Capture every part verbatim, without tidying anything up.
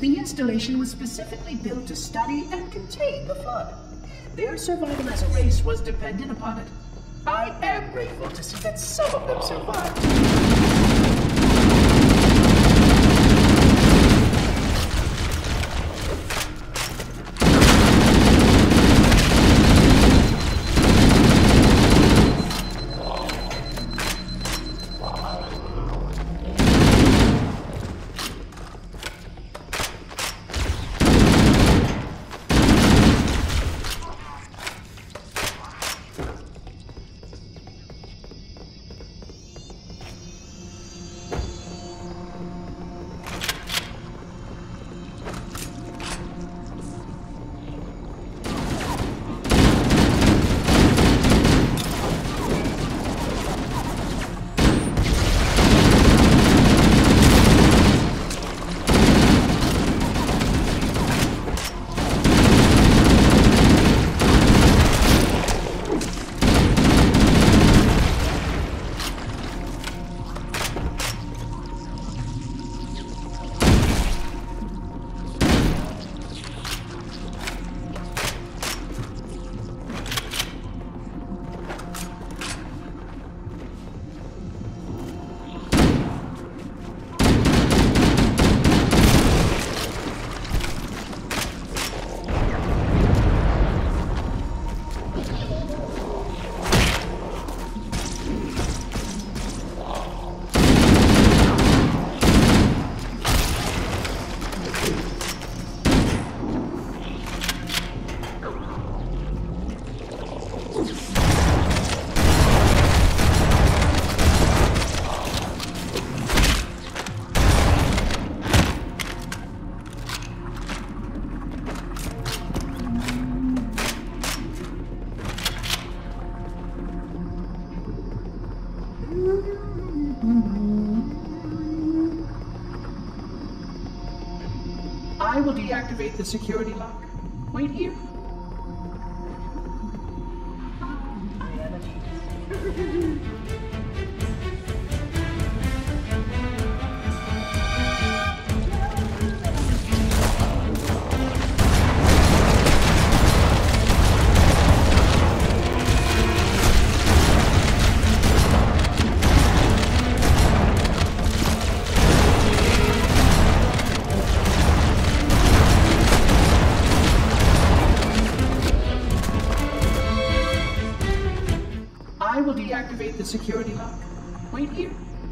The installation was specifically built to study and contain the flood. Their survival as a race was dependent upon it. I am grateful to see that some of them survived. I will deactivate the security lock. Wait here. I will deactivate the security lock. Wait here.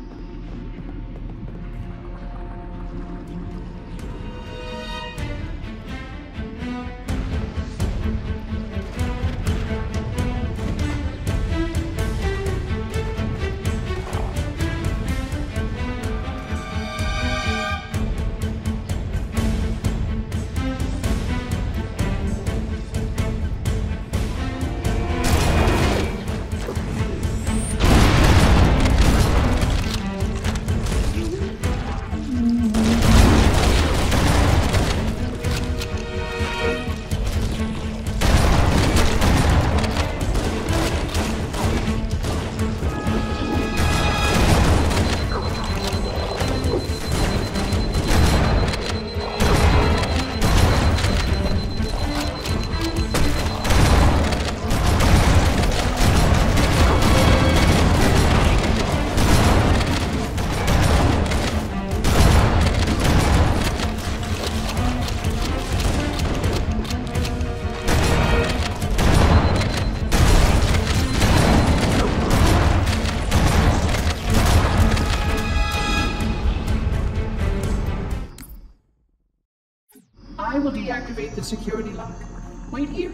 I will deactivate the security lock. Wait here.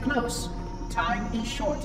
close. Time is short.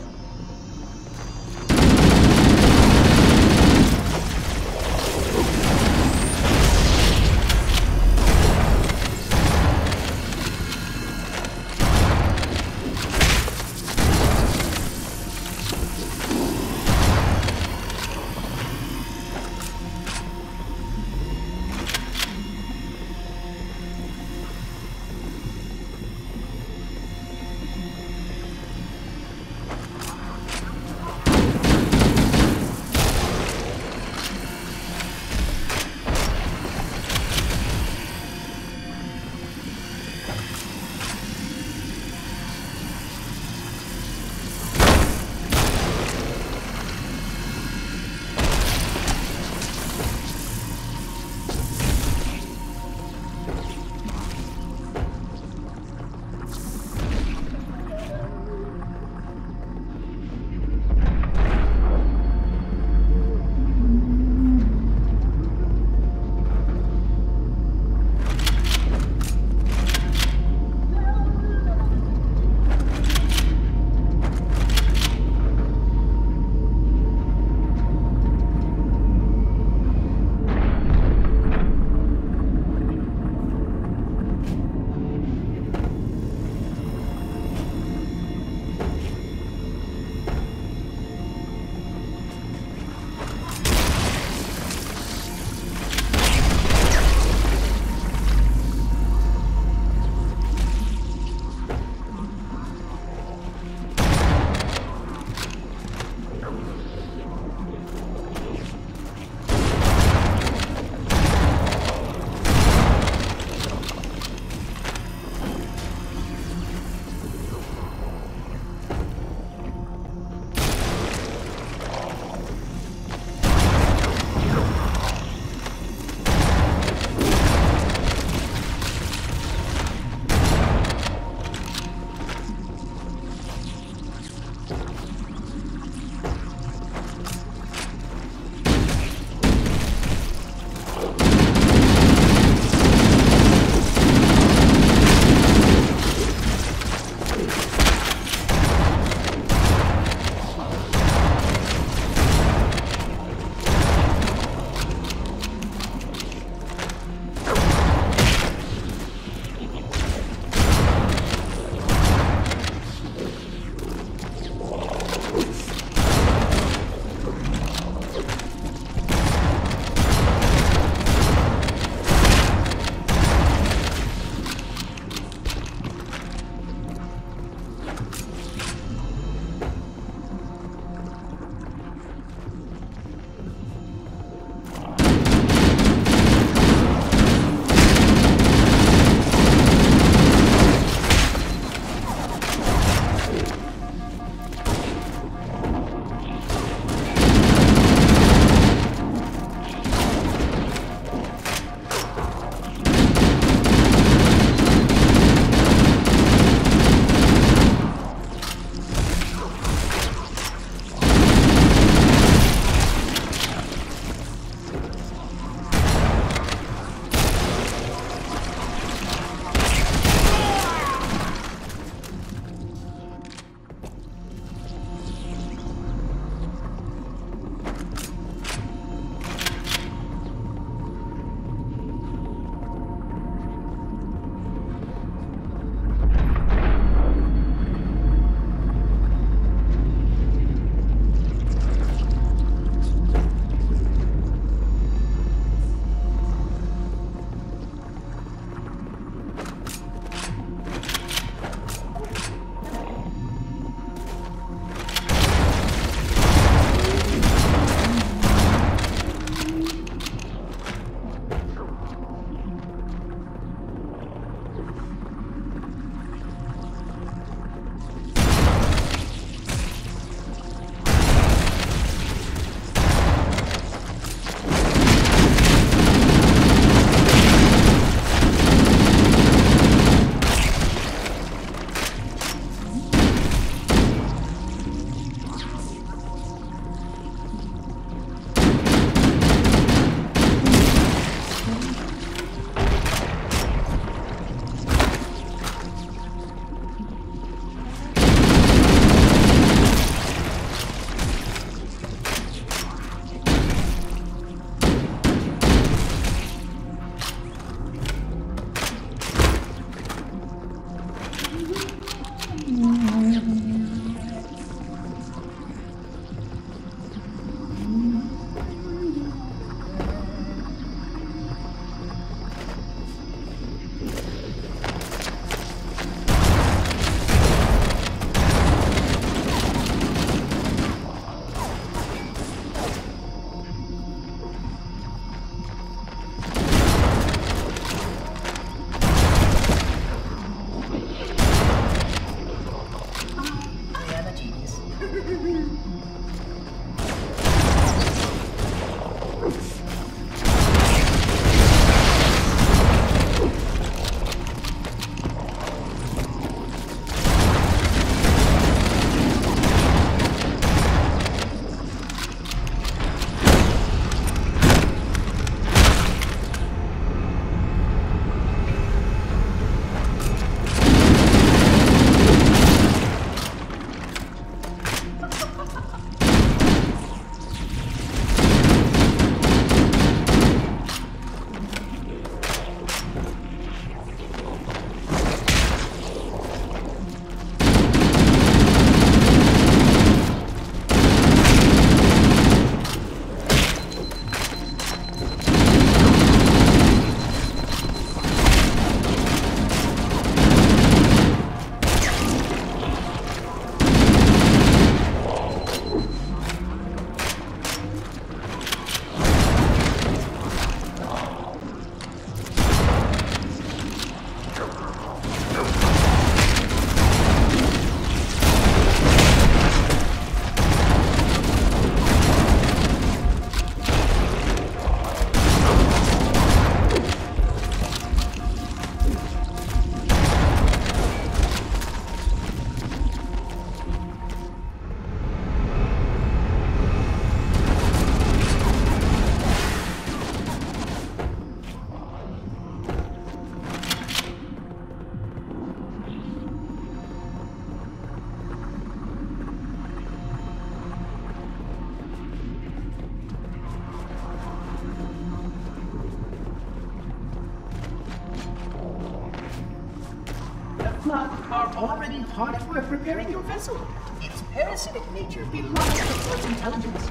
flood are already hard at work repairing your vessel. Its parasitic nature belies the flood's intelligence.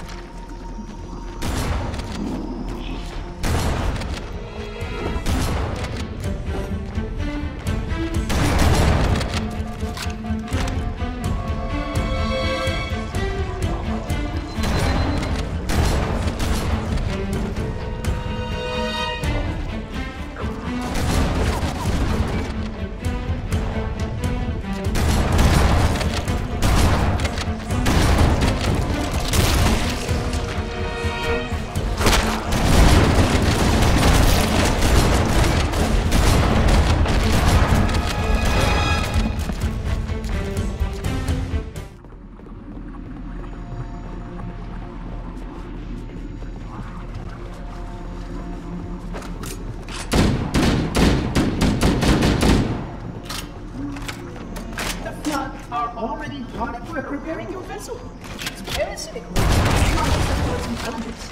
Already hard at work repairing your vessel. Its parasitic nature belies the flood's intelligence.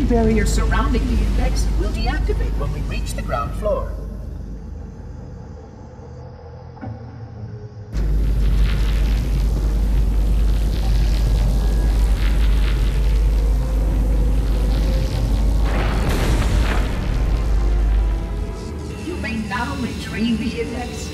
Any barrier surrounding the index will deactivate when we reach the ground floor. You may now retrieve the index.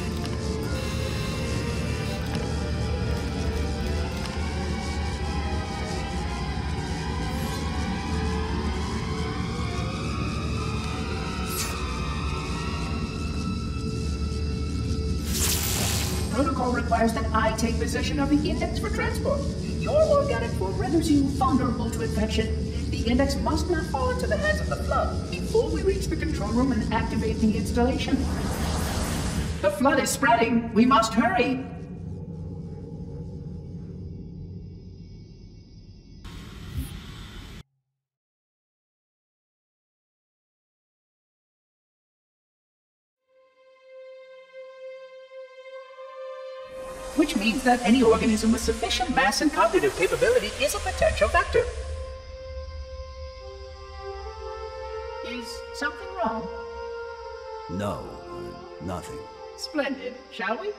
Protocol requires that I take possession of the index for transport. Your organic form renders you vulnerable to infection. The index must not fall into the hands of the flood before we reach the control room and activate the installation. The flood is spreading. We must hurry. Which means that any organism with sufficient mass and cognitive capability is a potential vector. Is something wrong? No, uh, nothing. Splendid, shall we?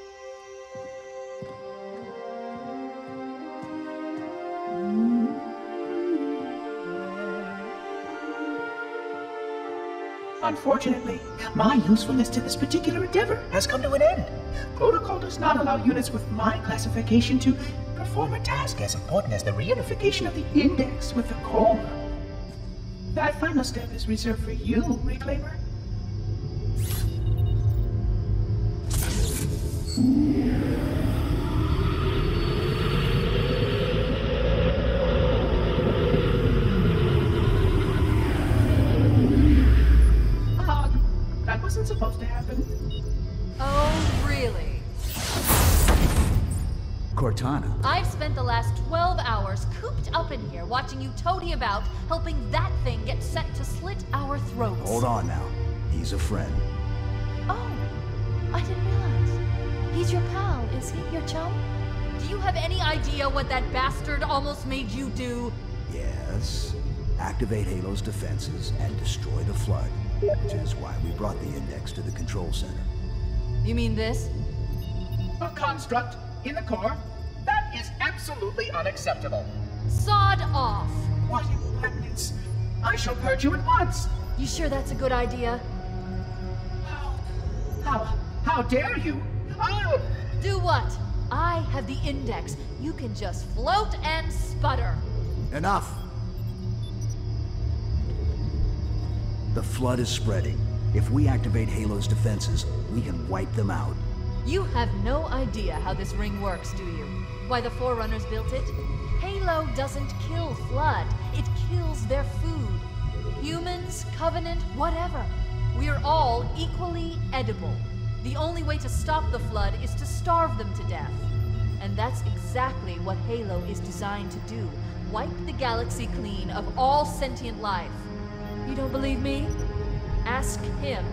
Unfortunately, my usefulness to this particular endeavor has come to an end. Protocol does not allow units with my classification to perform a task as important as the reunification of the index with the core. That final step is reserved for you, Reclaimer. That wasn't supposed to happen. Oh, really? Cortana. I've spent the last twelve hours cooped up in here watching you toady about, helping that thing get set to slit our throats. Hold on now. He's a friend. Oh, I didn't realize. He's your pal, is he? Your chum? Do you have any idea what that bastard almost made you do? Yes. Activate Halo's defenses and destroy the flood. Which is why we brought the index to the control center. You mean this? A construct in the core? That is absolutely unacceptable. Sod off! What impertinence! I shall purge you at once! You sure that's a good idea? How? How? How dare you? Oh! Do what? I have the index. You can just float and sputter. Enough! The flood is spreading. If we activate Halo's defenses, we can wipe them out. You have no idea how this ring works, do you? Why the Forerunners built it? Halo doesn't kill Flood. It kills their food. Humans, Covenant, whatever. We're all equally edible. The only way to stop the Flood is to starve them to death. And that's exactly what Halo is designed to do. Wipe the galaxy clean of all sentient life. You don't believe me? Ask him.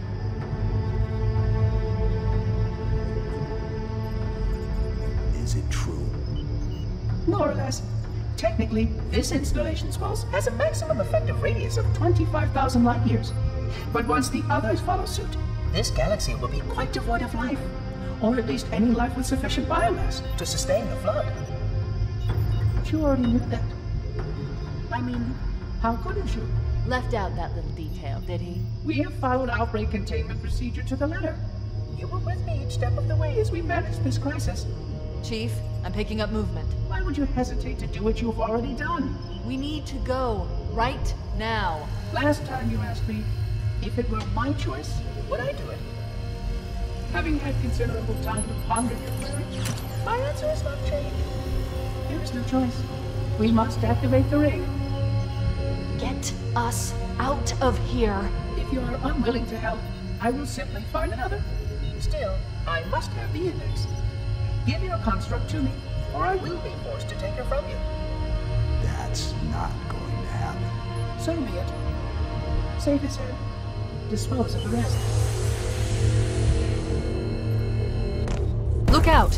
Is it true? More or less. Technically, this installation's pulse has a maximum effective radius of twenty-five thousand light years. But once the others follow suit, this galaxy will be quite devoid of life. Or at least any life with sufficient biomass to sustain the flood. But you already knew that. I mean, how couldn't you? Left out that little detail, did he? We have followed outbreak containment procedure to the letter. You were with me each step of the way as we managed this crisis. Chief, I'm picking up movement. Why would you hesitate to do what you've already done? We need to go, right now. Last time you asked me, if it were my choice, would I do it? Having had considerable time to ponder your query, my answer has not changed. There is no choice. We must activate the ring. Get us out of here. If you are unwilling to help, I will simply find another. Still, I must have the index. Give your construct to me, or I will be forced to take her from you. That's not going to happen. So be it. Save his head. Dispose of the rest. Look out!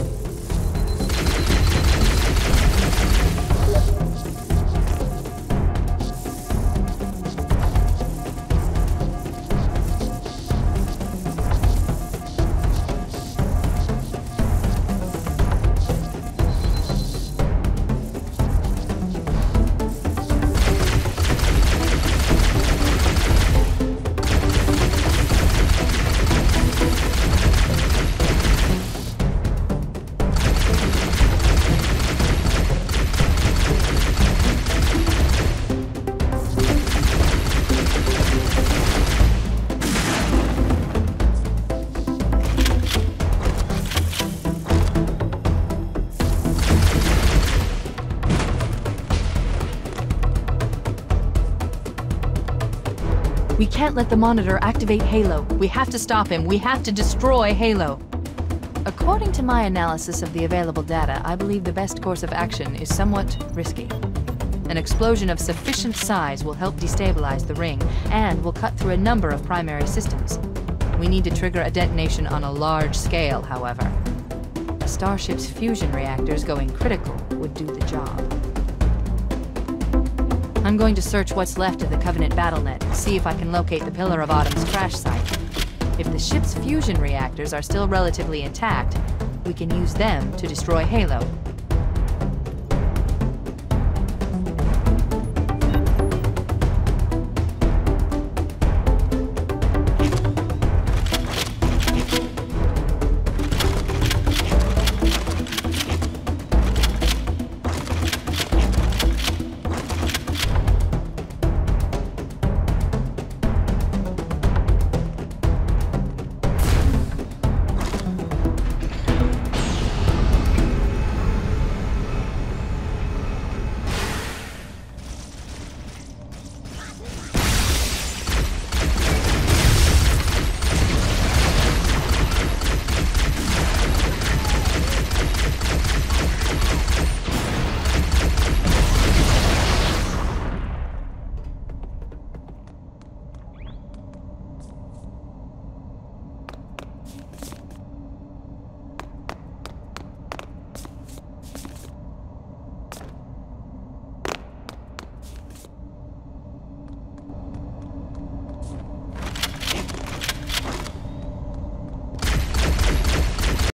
We can't let the Monitor activate Halo. We have to stop him. We have to destroy Halo. According to my analysis of the available data, I believe the best course of action is somewhat risky. An explosion of sufficient size will help destabilize the ring, and will cut through a number of primary systems. We need to trigger a detonation on a large scale, however. A starship's fusion reactors going critical would do the job. I'm going to search what's left of the Covenant BattleNet and see if I can locate the Pillar of Autumn's crash site. If the ship's fusion reactors are still relatively intact, we can use them to destroy Halo.